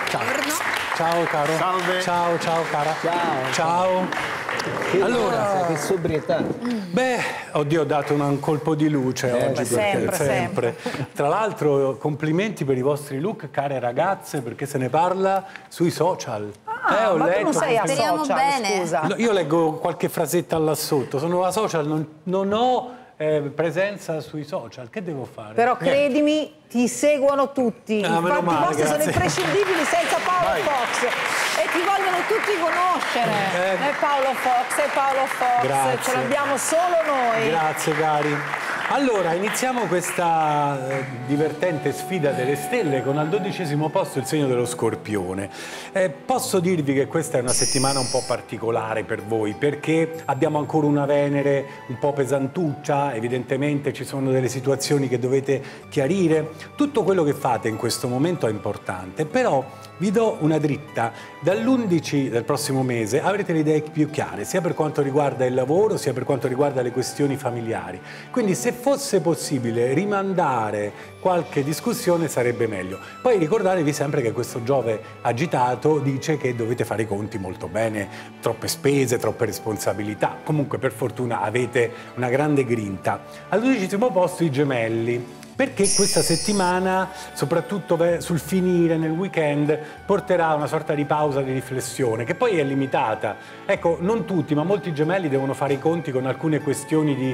Ciao. Ciao caro. Salve. Ciao, ciao cara. Ciao. Ciao. Che Allora, che sobrietà. beh, oddio, ho dato un colpo di luce oggi, perché sempre. Tra l'altro, complimenti per i vostri look, care ragazze, perché se ne parla sui social. Ho Ma tu letto. non sei a Speriamo social, bene. scusa. No, io leggo qualche frasetta là sotto, sono a social, non ho presenza sui social, che devo fare? Però Niente. credimi, ti seguono tutti. Ah, meno Infatti male, i vostri sono grazie. imprescindibili senza Paolo Vai. Fox. E ti vogliono tutti conoscere. È Paolo Fox, è Paolo Fox. Grazie. Ce l'abbiamo solo noi. Grazie cari. Allora, iniziamo questa divertente sfida delle stelle con al 12° posto il segno dello Scorpione. Posso dirvi che questa è una settimana un po' particolare per voi perché abbiamo ancora una Venere un po' pesantuccia, evidentemente ci sono delle situazioni che dovete chiarire. Tutto quello che fate in questo momento è importante, però vi do una dritta. Dall'11 del prossimo mese avrete le idee più chiare, sia per quanto riguarda il lavoro, sia per quanto riguarda le questioni familiari. Quindi se fosse possibile rimandare qualche discussione sarebbe meglio. Poi ricordatevi sempre che questo Giove agitato dice che dovete fare i conti molto bene, troppe spese, troppe responsabilità. Comunque per fortuna avete una grande grinta. Al 12° posto i Gemelli. Perché questa settimana, soprattutto sul finire, nel weekend, porterà una sorta di pausa di riflessione, che poi è limitata. Ecco, non tutti, ma molti gemelli devono fare i conti con alcune questioni di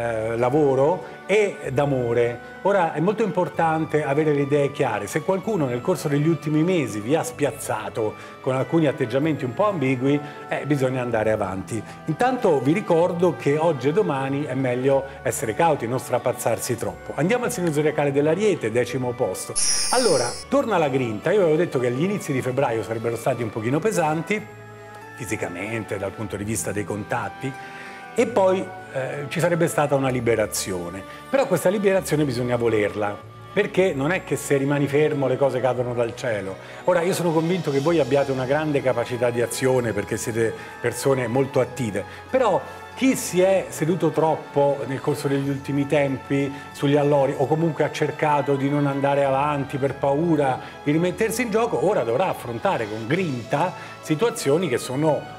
lavoro e d'amore. Ora, è molto importante avere le idee chiare. Se qualcuno nel corso degli ultimi mesi vi ha spiazzato con alcuni atteggiamenti un po' ambigui, bisogna andare avanti. Intanto vi ricordo che oggi e domani è meglio essere cauti, non strapazzarsi troppo. Andiamo al segno zodiacale dell'Ariete, 10° posto. Allora, torna la grinta. Io avevo detto che gli inizi di febbraio sarebbero stati un pochino pesanti, fisicamente, dal punto di vista dei contatti, e poi ci sarebbe stata una liberazione. Però questa liberazione bisogna volerla, perché non è che se rimani fermo le cose cadono dal cielo. Ora, io sono convinto che voi abbiate una grande capacità di azione perché siete persone molto attive, però chi si è seduto troppo nel corso degli ultimi tempi sugli allori o comunque ha cercato di non andare avanti per paura di rimettersi in gioco, ora dovrà affrontare con grinta situazioni che sono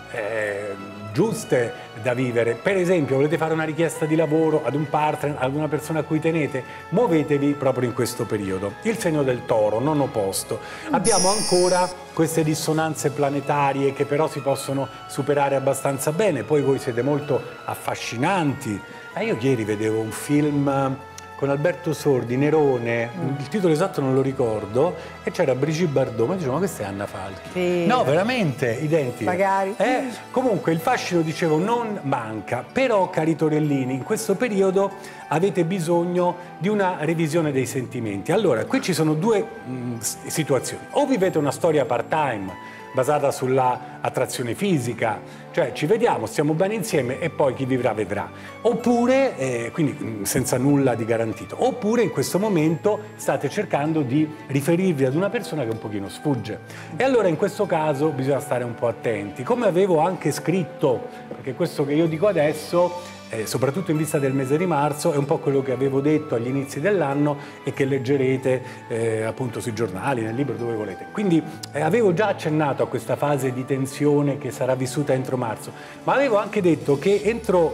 giuste da vivere. Per esempio, volete fare una richiesta di lavoro ad un partner, ad una persona a cui tenete? Muovetevi proprio in questo periodo. Il segno del Toro, 9° posto. Abbiamo ancora queste dissonanze planetarie che però si possono superare abbastanza bene. Poi voi siete molto affascinanti. Io ieri vedevo un film con Alberto Sordi, Nerone, il titolo esatto non lo ricordo, e c'era Brigitte Bardot, ma dicevo, ma questa è Anna Falchi? Sì. No, veramente, identica. Magari. Comunque il fascino, dicevo, non manca, però cari Torellini, in questo periodo avete bisogno di una revisione dei sentimenti. Allora, qui ci sono due situazioni. O vivete una storia part-time, basata sulla attrazione fisica, cioè ci vediamo, stiamo bene insieme e poi chi vivrà vedrà. Oppure, quindi senza nulla di garantito, oppure in questo momento state cercando di riferirvi ad una persona che un pochino sfugge. E allora in questo caso bisogna stare un po' attenti. Come avevo anche scritto, perché questo che io dico adesso, soprattutto in vista del mese di marzo, è un po' quello che avevo detto agli inizi dell'anno e che leggerete appunto sui giornali, nel libro, dove volete. Quindi avevo già accennato a questa fase di tensione che sarà vissuta entro marzo, ma avevo anche detto che entro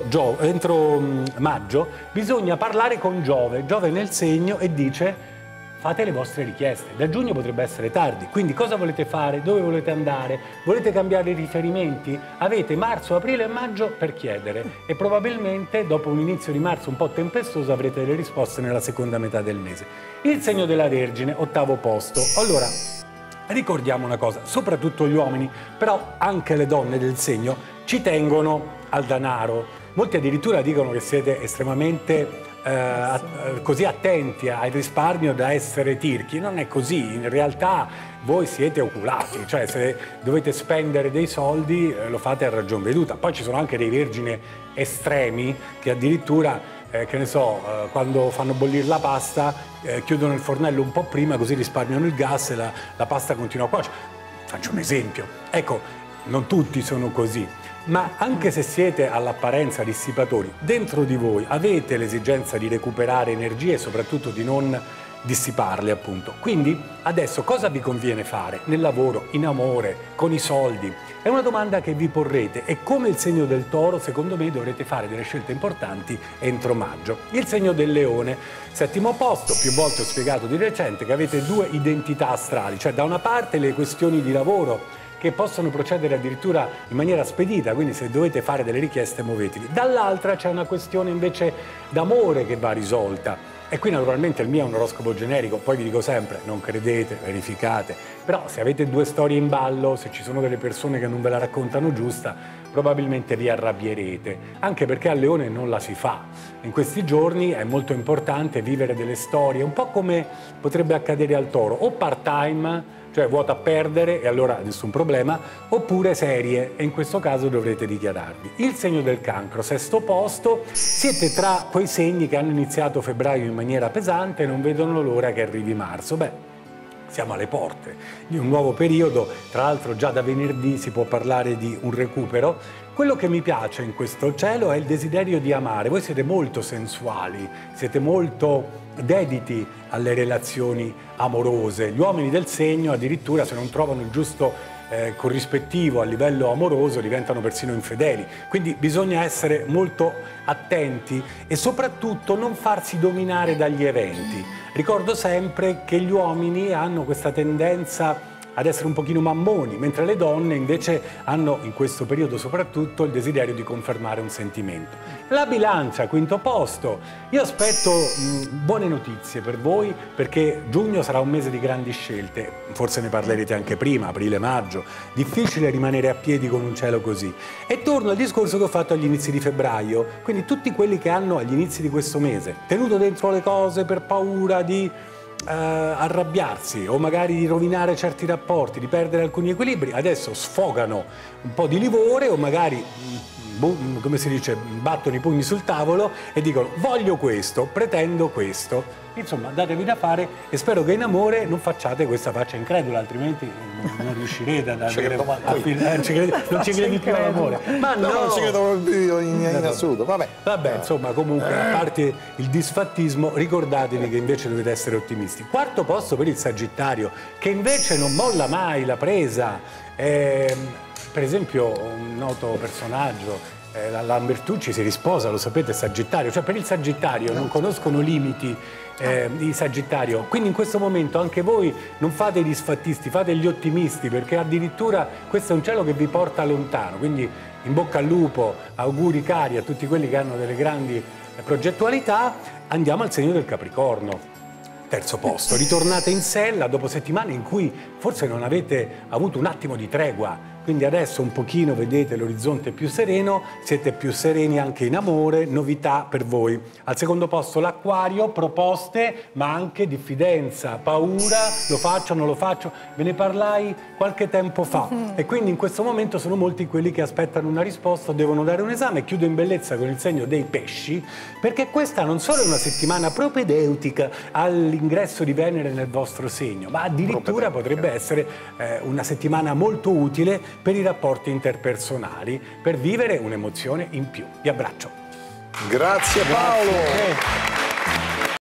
maggio bisogna parlare con Giove. Giove nel segno e dice: fate le vostre richieste, da giugno potrebbe essere tardi, quindi cosa volete fare, dove volete andare, volete cambiare i riferimenti? Avete marzo, aprile e maggio per chiedere e probabilmente dopo un inizio di marzo un po' tempestoso avrete le risposte nella seconda metà del mese. Il segno della Vergine, 8° posto. Allora, ricordiamo una cosa, soprattutto gli uomini, però anche le donne del segno ci tengono al denaro. Molti addirittura dicono che siete estremamente così attenti al risparmio da essere tirchi. Non è così, in realtà voi siete oculati, cioè se dovete spendere dei soldi lo fate a ragion veduta. Poi ci sono anche dei vergini estremi che addirittura che ne so, quando fanno bollire la pasta chiudono il fornello un po' prima, così risparmiano il gas e la pasta continua a cuocere. Faccio un esempio. Ecco, non tutti sono così. Ma anche se siete all'apparenza dissipatori, dentro di voi avete l'esigenza di recuperare energie e soprattutto di non dissiparle appunto. Quindi adesso cosa vi conviene fare nel lavoro, in amore, con i soldi? È una domanda che vi porrete e come il segno del Toro secondo me dovrete fare delle scelte importanti entro maggio. Il segno del Leone, settimo posto, più volte ho spiegato di recente che avete due identità astrali, cioè da una parte le questioni di lavoro che possono procedere addirittura in maniera spedita, quindi se dovete fare delle richieste muovetevi. Dall'altra c'è una questione invece d'amore che va risolta. E qui naturalmente il mio è un oroscopo generico, poi vi dico sempre, non credete, verificate, però se avete due storie in ballo, se ci sono delle persone che non ve la raccontano giusta, probabilmente vi arrabbierete, anche perché al Leone non la si fa. In questi giorni è molto importante vivere delle storie, un po' come potrebbe accadere al Toro, o part-time, cioè vuoto a perdere e allora nessun problema, oppure serie e in questo caso dovrete dichiararvi. Il segno del Cancro, sesto posto, siete tra quei segni che hanno iniziato febbraio in maniera pesante e non vedono l'ora che arrivi marzo. Beh, siamo alle porte di un nuovo periodo, tra l'altro già da venerdì si può parlare di un recupero. Quello che mi piace in questo cielo è il desiderio di amare. Voi siete molto sensuali, siete molto dediti alle relazioni amorose. Gli uomini del segno addirittura se non trovano il giusto corrispettivo a livello amoroso diventano persino infedeli. Quindi bisogna essere molto attenti e soprattutto non farsi dominare dagli eventi. Ricordo sempre che gli uomini hanno questa tendenza ad essere un pochino mammoni, mentre le donne invece hanno in questo periodo soprattutto il desiderio di confermare un sentimento. La Bilancia, quinto posto. Io aspetto buone notizie per voi perché giugno sarà un mese di grandi scelte, forse ne parlerete anche prima, aprile-maggio. Difficile rimanere a piedi con un cielo così. E torno al discorso che ho fatto agli inizi di febbraio, quindi tutti quelli che hanno agli inizi di questo mese tenuto dentro le cose per paura di arrabbiarsi o magari di rovinare certi rapporti, di perdere alcuni equilibri, adesso sfogano un po' di livore o magari, come si dice, battono i pugni sul tavolo e dicono voglio questo, pretendo questo. Insomma, datevi da fare e spero che in amore non facciate questa faccia incredula, altrimenti non riuscirete ad avere non ci credi più all'amore. Ma no, non ci credo più in assoluto. Vabbè, insomma, comunque, a parte il disfattismo, ricordatevi che invece dovete essere ottimisti. Quarto posto per il Sagittario, che invece non molla mai la presa. Per esempio, un noto personaggio, Lambertucci si risposa, lo sapete, Sagittario, cioè per il Sagittario non conoscono limiti di Sagittario, quindi in questo momento anche voi non fate i disfattisti, fate gli ottimisti, perché addirittura questo è un cielo che vi porta lontano, quindi in bocca al lupo, auguri cari a tutti quelli che hanno delle grandi progettualità. Andiamo al segno del Capricorno. Terzo posto, ritornate in sella dopo settimane in cui forse non avete avuto un attimo di tregua, quindi adesso un pochino vedete l'orizzonte più sereno, siete più sereni anche in amore, novità per voi. Al secondo posto l'Acquario, proposte ma anche diffidenza, paura, lo faccio, non lo faccio, ve ne parlai qualche tempo fa e quindi in questo momento sono molti quelli che aspettano una risposta, devono dare un esame. Chiudo in bellezza con il segno dei Pesci, perché questa non solo è una settimana propedeutica all'ingresso di Venere nel vostro segno, ma addirittura potrebbe essere una settimana molto utile per i rapporti interpersonali, per vivere un'emozione in più. Vi abbraccio. Grazie Paolo.